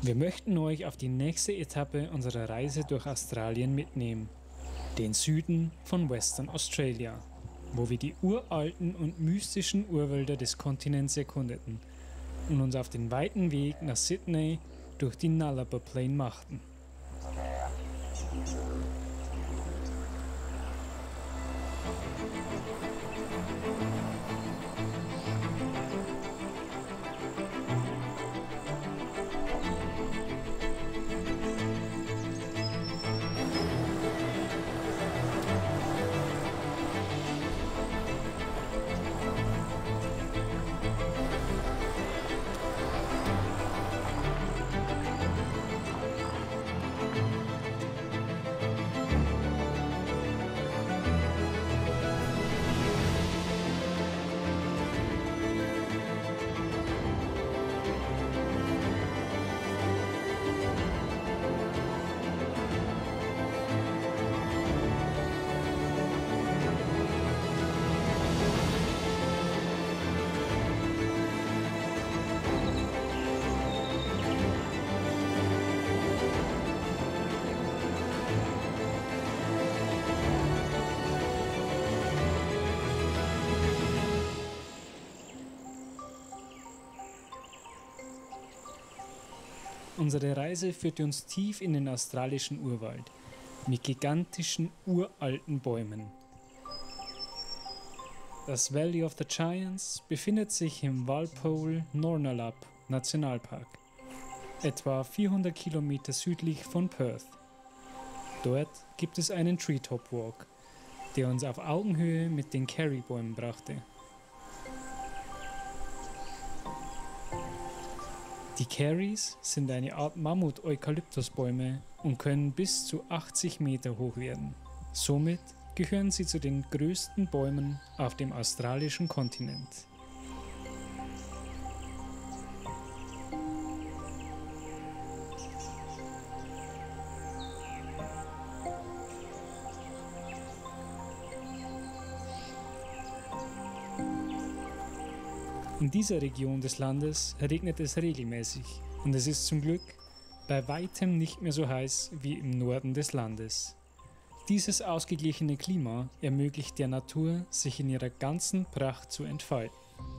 Wir möchten euch auf die nächste Etappe unserer Reise durch Australien mitnehmen, den Süden von Western Australia, wo wir die uralten und mystischen Urwälder des Kontinents erkundeten und uns auf den weiten Weg nach Sydney durch die Nullarbor Plain machten. Unsere Reise führte uns tief in den australischen Urwald mit gigantischen uralten Bäumen. Das Valley of the Giants befindet sich im Walpole Nornalap Nationalpark, etwa 400 Kilometer südlich von Perth. Dort gibt es einen Treetop Walk, der uns auf Augenhöhe mit den Kerry-Bäumen brachte. Die Kerrys sind eine Art Mammut-Eukalyptusbäume und können bis zu 80 Meter hoch werden. Somit gehören sie zu den größten Bäumen auf dem australischen Kontinent. In dieser Region des Landes regnet es regelmäßig und es ist zum Glück bei weitem nicht mehr so heiß wie im Norden des Landes. Dieses ausgeglichene Klima ermöglicht der Natur, sich in ihrer ganzen Pracht zu entfalten.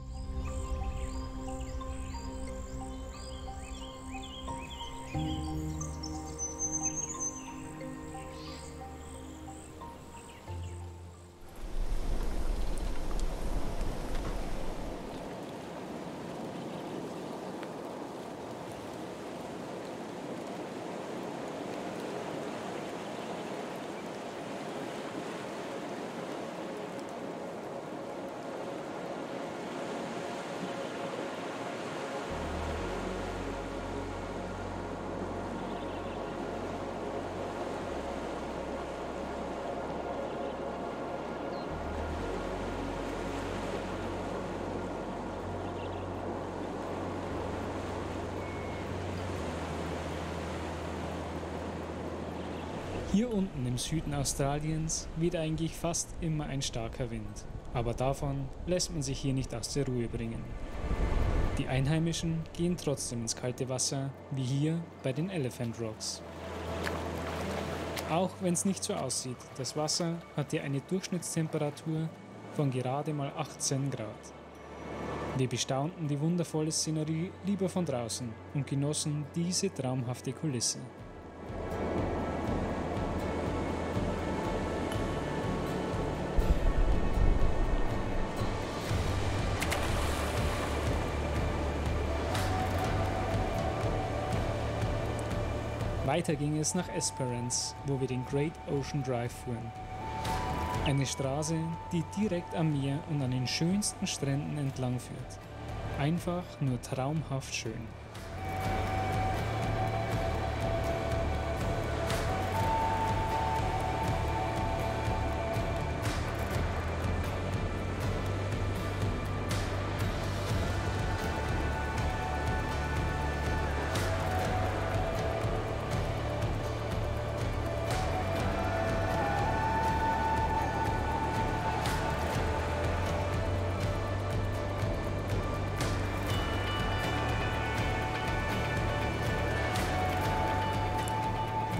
Hier unten im Süden Australiens weht eigentlich fast immer ein starker Wind, aber davon lässt man sich hier nicht aus der Ruhe bringen. Die Einheimischen gehen trotzdem ins kalte Wasser, wie hier bei den Elephant Rocks. Auch wenn es nicht so aussieht, das Wasser hat hier eine Durchschnittstemperatur von gerade mal 18 Grad. Wir bestaunten die wundervolle Szenerie lieber von draußen und genossen diese traumhafte Kulisse. Weiter ging es nach Esperance, wo wir den Great Ocean Drive fuhren. Eine Straße, die direkt am Meer und an den schönsten Stränden entlang führt. Einfach nur traumhaft schön.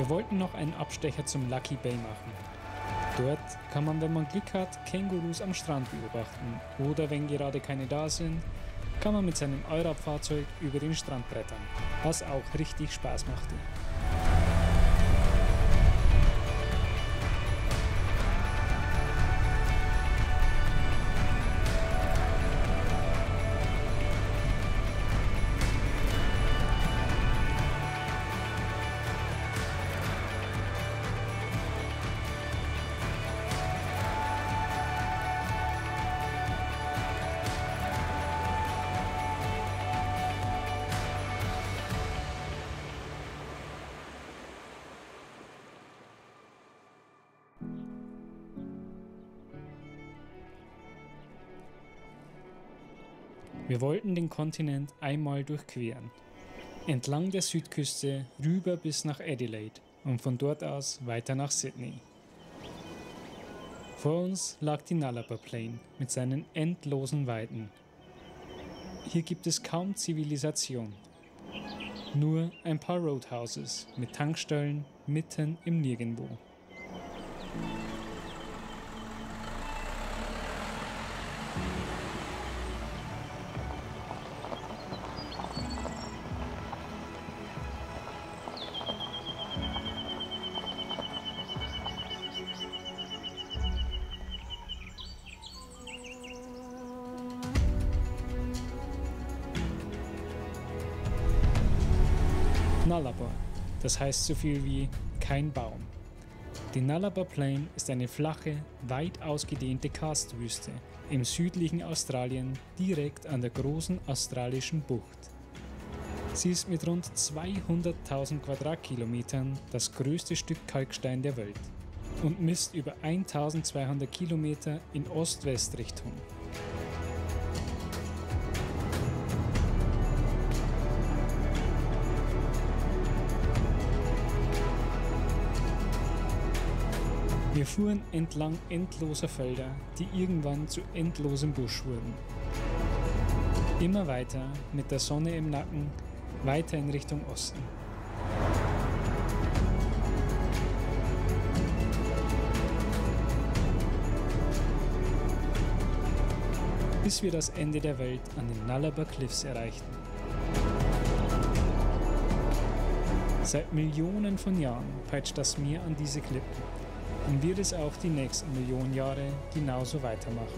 Wir wollten noch einen Abstecher zum Lucky Bay machen. Dort kann man, wenn man Glück hat, Kängurus am Strand beobachten oder wenn gerade keine da sind, kann man mit seinem Allradfahrzeug über den Strand brettern, was auch richtig Spaß machte. Wir wollten den Kontinent einmal durchqueren. Entlang der Südküste rüber bis nach Adelaide und von dort aus weiter nach Sydney. Vor uns lag die Nullarbor Plain mit seinen endlosen Weiden. Hier gibt es kaum Zivilisation. Nur ein paar Roadhouses mit Tankstellen mitten im Nirgendwo. Nullarbor, das heißt so viel wie kein Baum. Die Nullarbor Plain ist eine flache, weit ausgedehnte Karstwüste im südlichen Australien direkt an der großen australischen Bucht. Sie ist mit rund 200.000 Quadratkilometern das größte Stück Kalkstein der Welt und misst über 1200 Kilometer in Ost-West-Richtung. Wir fuhren entlang endloser Felder, die irgendwann zu endlosem Busch wurden. Immer weiter, mit der Sonne im Nacken, weiter in Richtung Osten. Bis wir das Ende der Welt an den Nullarbor Cliffs erreichten. Seit Millionen von Jahren peitscht das Meer an diese Klippen. Und wird es auch die nächsten Millionen Jahre genauso weitermachen.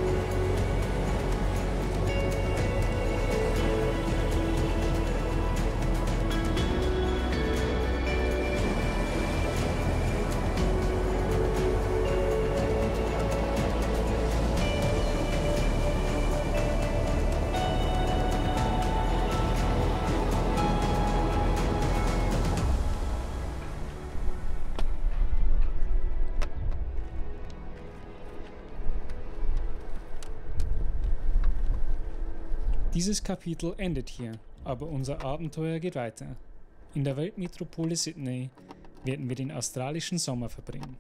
Dieses Kapitel endet hier, aber unser Abenteuer geht weiter. In der Weltmetropole Sydney werden wir den australischen Sommer verbringen.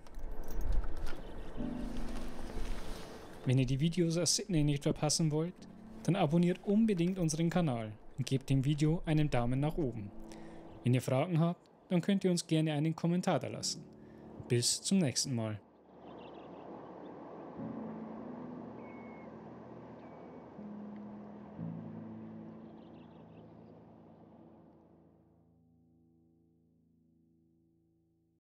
Wenn ihr die Videos aus Sydney nicht verpassen wollt, dann abonniert unbedingt unseren Kanal und gebt dem Video einen Daumen nach oben. Wenn ihr Fragen habt, dann könnt ihr uns gerne einen Kommentar da lassen. Bis zum nächsten Mal.